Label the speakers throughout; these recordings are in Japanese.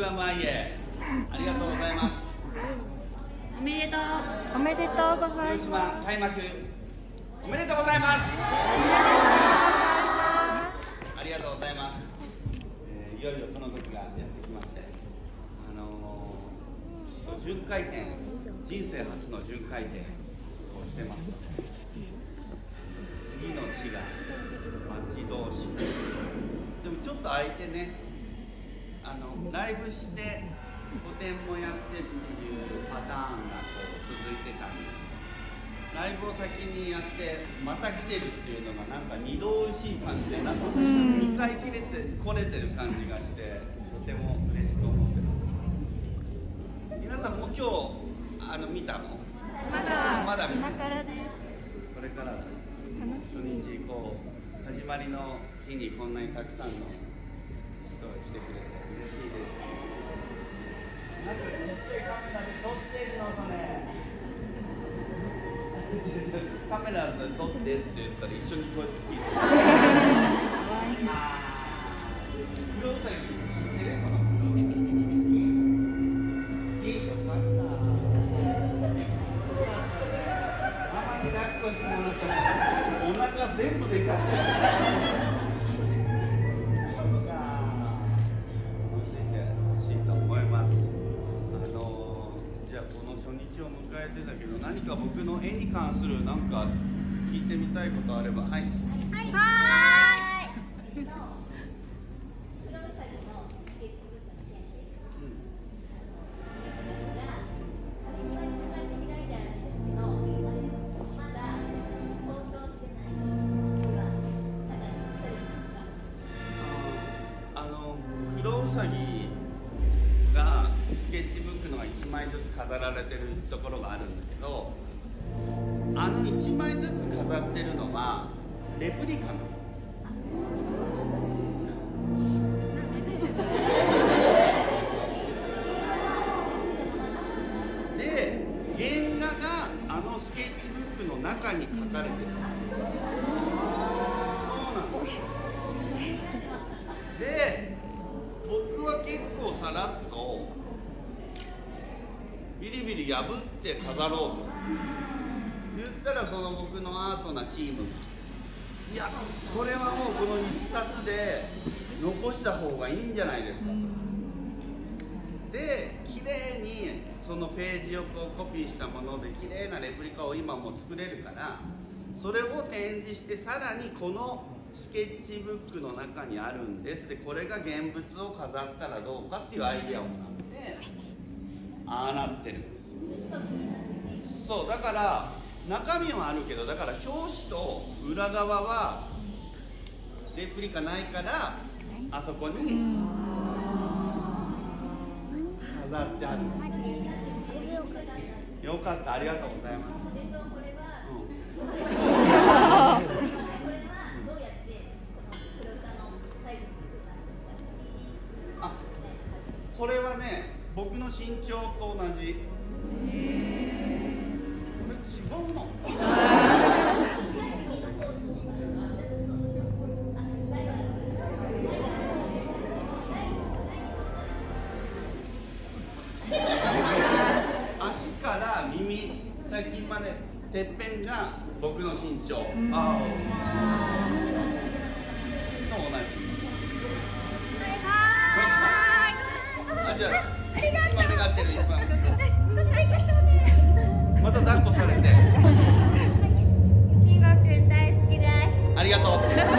Speaker 1: 島前へありがとうございます。
Speaker 2: おめでとう。
Speaker 3: おめでとうござい
Speaker 1: 広
Speaker 3: ます。
Speaker 1: 島開幕おめでとうございます。ありがとうございます。いよいよこの時がやってきまして、巡回展、人生初の巡回展をしてます。次の地が待ち遠しい。でもちょっと空いてね、ライブして個展もやってっていうパターンがこう続いてたんです。ライブを先にやってまた来てるっていうのがなんか二度おいしい感じで、なんか2回来れてる感じがしてとても嬉しく思ってます。皆さんも今日見たの？まだ見て
Speaker 3: 今からです。
Speaker 1: これから初日こう始まりの日にこんなにたくさんの人が来てくれて嬉しいです。なんかちっちゃいカメラで撮ってんのそれ。カメラで撮ってって言ったら一緒にこうやって聞いてる。クロウサギ知ってるかな？好き？よかった。ママに抱っこしてもらったらお腹全部出ちゃってる。だけど何か僕の絵に関する何か聞いてみたいことあれば。はい。クロウサギがスケッチブックのが1枚ずつ飾られてるところがあるんだけど、1枚ずつ飾ってるのはレプリカなの。で、原画がスケッチブックの中に描かれてる。そうなの。で、僕は結構さらっとビリビリ破って飾ろうと言ったら、その僕のアートなチームがいや、これはもうこの一冊で残した方がいいんじゃないですかと。で、綺麗にそのページをこうコピーしたもので綺麗なレプリカを今も作れるから、それを展示してさらにこのスケッチブックの中にあるんです。で、これが現物を飾ったらどうかっていうアイデアをもらってああなってるんです。そうだから中身はあるけど、だから表紙と裏側はレプリカないからあそこに飾ってある。よかった、ありがとうございます。これはね、僕の身長と同じ。これ違うの？足から耳先までてっぺんが僕の身長。と同じ。じゃあ、今願ってる一番。また抱っこされて。
Speaker 4: 慎吾くん大好きです。
Speaker 1: ありがとう。
Speaker 4: 慎吾くん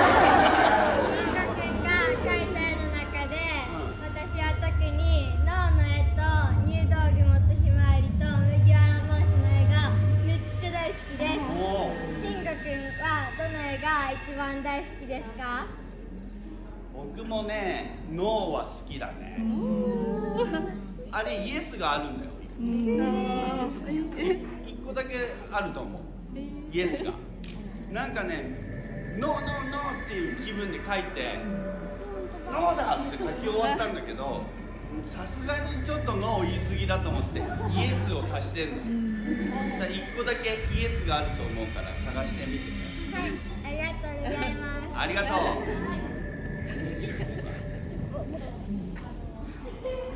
Speaker 4: が描いた絵の中で、私は特に脳の絵と入道雲とひまわりと麦わら帽子の絵がめっちゃ大好きです。慎吾くんはどの絵が一番大好きですか？
Speaker 1: 僕もね、脳は好きだね。あれイエスがあるんだよ。一個だけあると思う。イエスが。なんかね、ノーノーノーっていう気分で書いて、ノーだって書き終わったんだけど、さすがにちょっとノー言い過ぎだと思ってイエスを足してるの。だから一個だけイエスがあると思うから探してみてね。
Speaker 4: はい、ありがとうございます。
Speaker 1: ありがとう。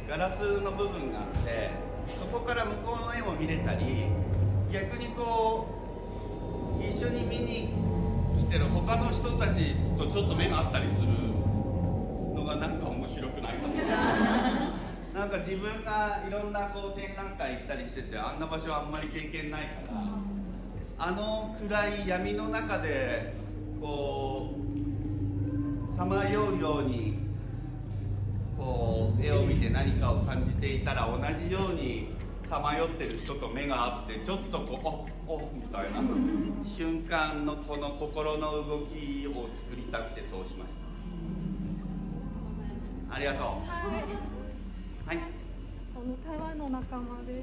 Speaker 1: ガラスの部分があって、そこから向こうの絵も見れたり、逆にこう一緒に見に来てる他の人たちとちょっと目が合ったりするのがなんか面白くないかな。なんか自分がいろんなこう展覧会行ったりしてて、あんな場所はあんまり経験ないから、あの暗い闇の中でこうさまようようにこう絵を見て何かを感じていたら、同じようにさまよってる人と目が合って、ちょっとこうおみたいな瞬間のこの心の動きを作りたくてそうしました。ありがとう。はい。
Speaker 3: 台湾の仲間です。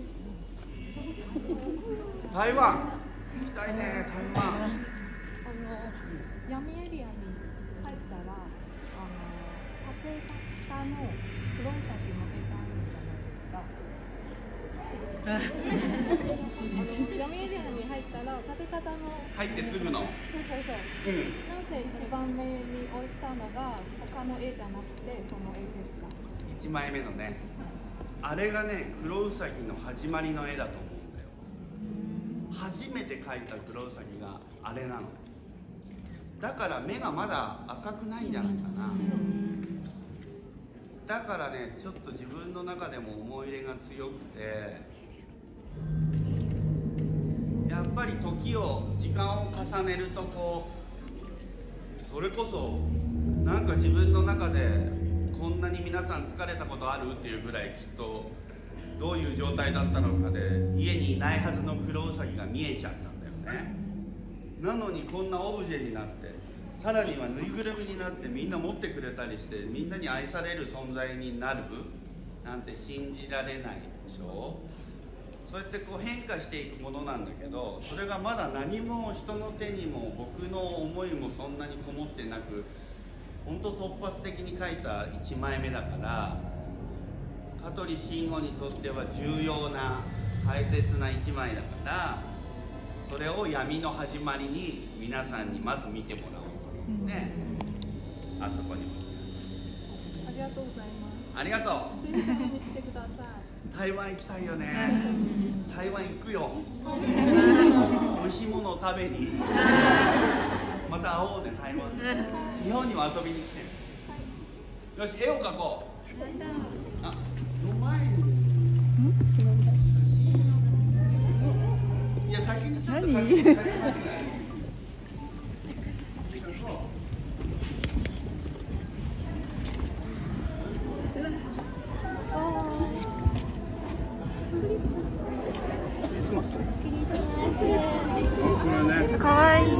Speaker 1: 台湾行きたいね。台湾。
Speaker 3: 闇エリアに入ったら縦型の黒い写真の絵があるじゃないですか。闇エリアに入ったら縦型の
Speaker 1: 入ってすぐの。
Speaker 3: そう。なんせ一番目に置いたのが他の絵じゃなくてその絵ですか。
Speaker 1: 1枚目のね。あれがね、クロウサギの始まりの絵だと思うんだよ。初めて描いたクロウサギがあれなの。だから目がまだ赤くないんじゃないかな。だからね、ちょっと自分の中でも思い入れが強くて、やっぱり時間を重ねるとこう、それこそなんか自分の中でこんなに皆さん疲れたことあるっていうぐらい、きっとどういう状態だったのかで家にいないはずのクロウサギが見えちゃったんだよね。なのにこんなオブジェになって、さらにはぬいぐるみになって、みんな持ってくれたりして、みんなに愛される存在になるなんて信じられないでしょ。そうやってこう変化していくものなんだけど、それがまだ何も人の手にも僕の思いもそんなにこもってなく、本当突発的に描いた1枚目だから、香取慎吾にとっては重要な大切な1枚だから、それを闇の始まりに皆さんにまず見てもらおうとね、あそこに。
Speaker 3: ありがとうございます。
Speaker 1: ありがとう。
Speaker 3: ぜひ食べに来てください。
Speaker 1: 台湾行きたいよね。台湾行くよ。美味しいものを食べに。また会おうね、台湾。日本にも遊びに来て。よし、絵を描こう。あ、の前に。いや、先にちょっと描きますね。
Speaker 3: かわいい。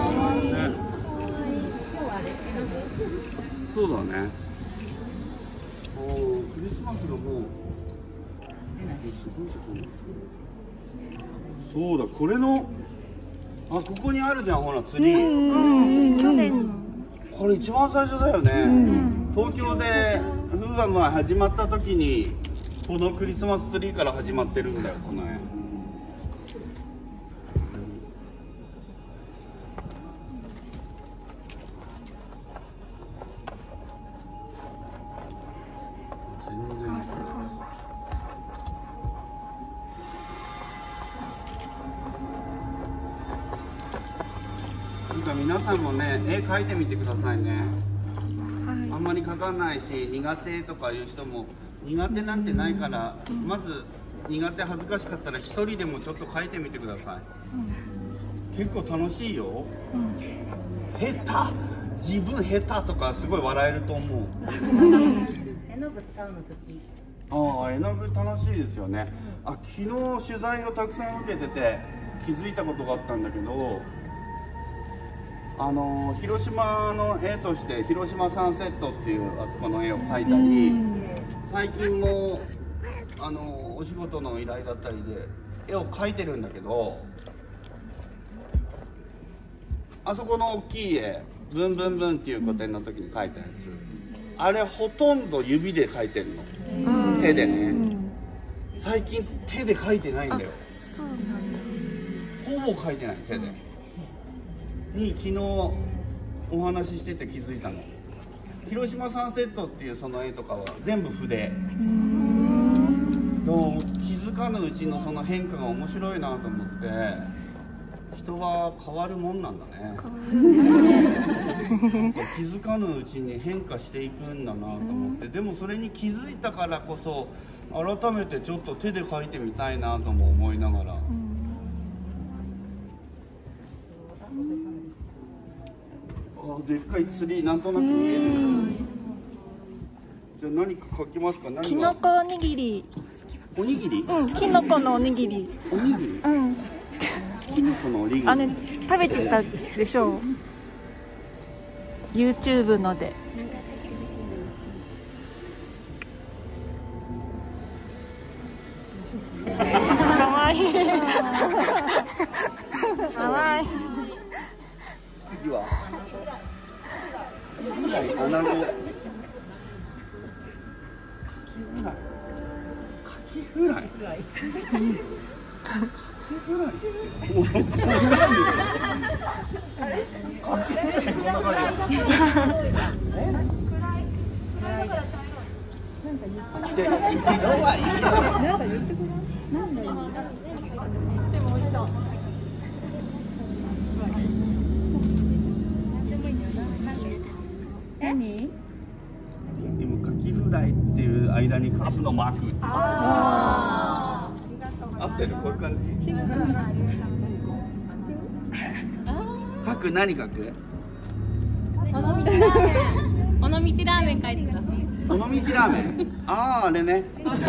Speaker 1: そうだね。クリスマスのもうすごいところ。そうだ、これのここにあるじゃん、ほらツリー。
Speaker 3: 去年の
Speaker 1: これ一番最初だよね。東京でフーガムが始まった時にこのクリスマスツリーから始まってるんだよ、この絵。皆さんもね、絵描いてみてくださいね。あんまり描かないし、苦手とかいう人も苦手なんてないから、まず苦手恥ずかしかったら一人でもちょっと描いてみてください。結構楽しいよ。下手、自分下手とかすごい笑えると思う。
Speaker 5: 絵の具使うの好き。
Speaker 1: 絵の具楽しいですよね。昨日取材をたくさん受けてて気づいたことがあったんだけど、広島の絵として広島サンセットっていうあそこの絵を描いたり、最近もお仕事の依頼だったりで絵を描いてるんだけど、あそこの大きい絵「ブンブンブン」っていう個展の時に描いたやつ、あれほとんど指で描いてるの、手でね。最近手で描いてないんだよ。
Speaker 3: そうなんだ。
Speaker 1: ほぼ描いてない手で。に昨日お話ししてて気づいたの。広島サンセットっていうその絵とかは全部筆。 でも気づかぬうちのその変化が面白いなと思って、人は変わるもんなんだね。気づかぬうちに変化していくんだなと思って、でもそれに気づいたからこそ改めてちょっと手で描いてみたいなとも思いながら、でっかいツリーなんとなく見える。じゃあ何か描きますか？
Speaker 6: きのこおにぎり。
Speaker 1: おにぎり？
Speaker 6: うん、きのこのおにぎり。
Speaker 1: おにぎり？
Speaker 6: うん。
Speaker 1: きのこのおにぎり。
Speaker 6: 食べてたでしょう。YouTube ので。かわいい。かわいい。
Speaker 1: 次は？アナゴ。カキフライ。
Speaker 3: 何？
Speaker 1: 今カキフライっていう間にカップのマーク。合ってる？こういう感じ。書く？何書く？
Speaker 3: 尾道ラーメン。尾道ラーメン書いてください。
Speaker 1: 尾道ラーメン。ああ、あれね。尾道ラ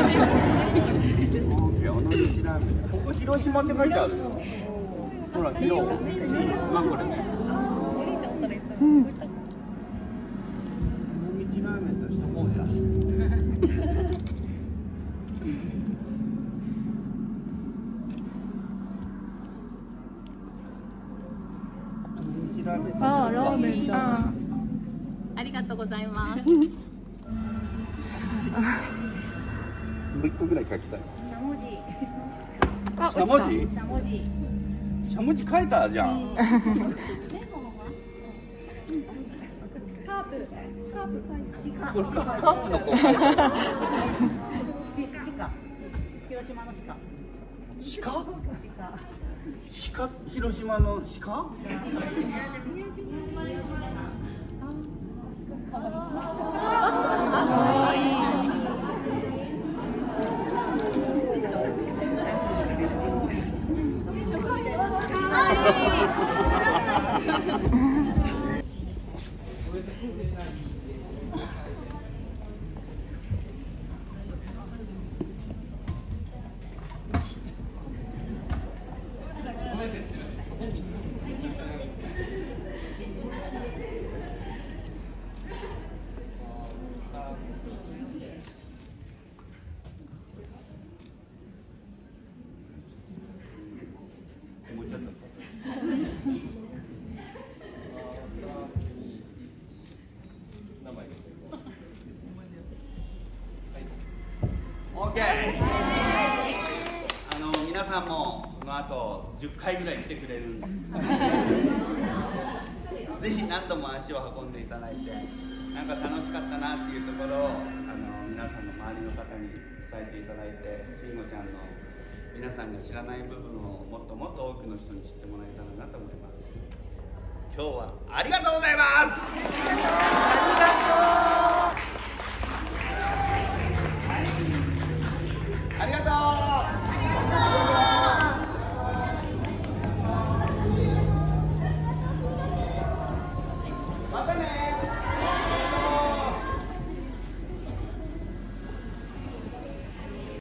Speaker 1: ーメン。ここ広島って書いてあるよ。ほら、広。まあ、これね。
Speaker 3: お兄ちゃんおったらいっぱい。
Speaker 1: 尾道ラーメンとしてこうじゃ。
Speaker 3: ああ、ラーメンだ。ありがとうございます。
Speaker 1: もう一個ぐらい書きたい。
Speaker 3: しゃもじ。
Speaker 1: しゃもじ？
Speaker 3: しゃもじ。
Speaker 1: しゃもじ書いたじゃん。
Speaker 3: カープ
Speaker 1: これカープの子。
Speaker 5: 広島の鹿。
Speaker 1: 鹿？広島の鹿？皆さんもこの後10回ぐらい来てくれるんでぜひ何度も足を運んでいただいて、なんか楽しかったなっていうところを皆さんの周りの方に伝えていただいて、しんごちゃんの皆さんが知らない部分をもっともっと多くの人に知ってもらえたらなと思います。今日はありがとうございます。
Speaker 6: ありがとう。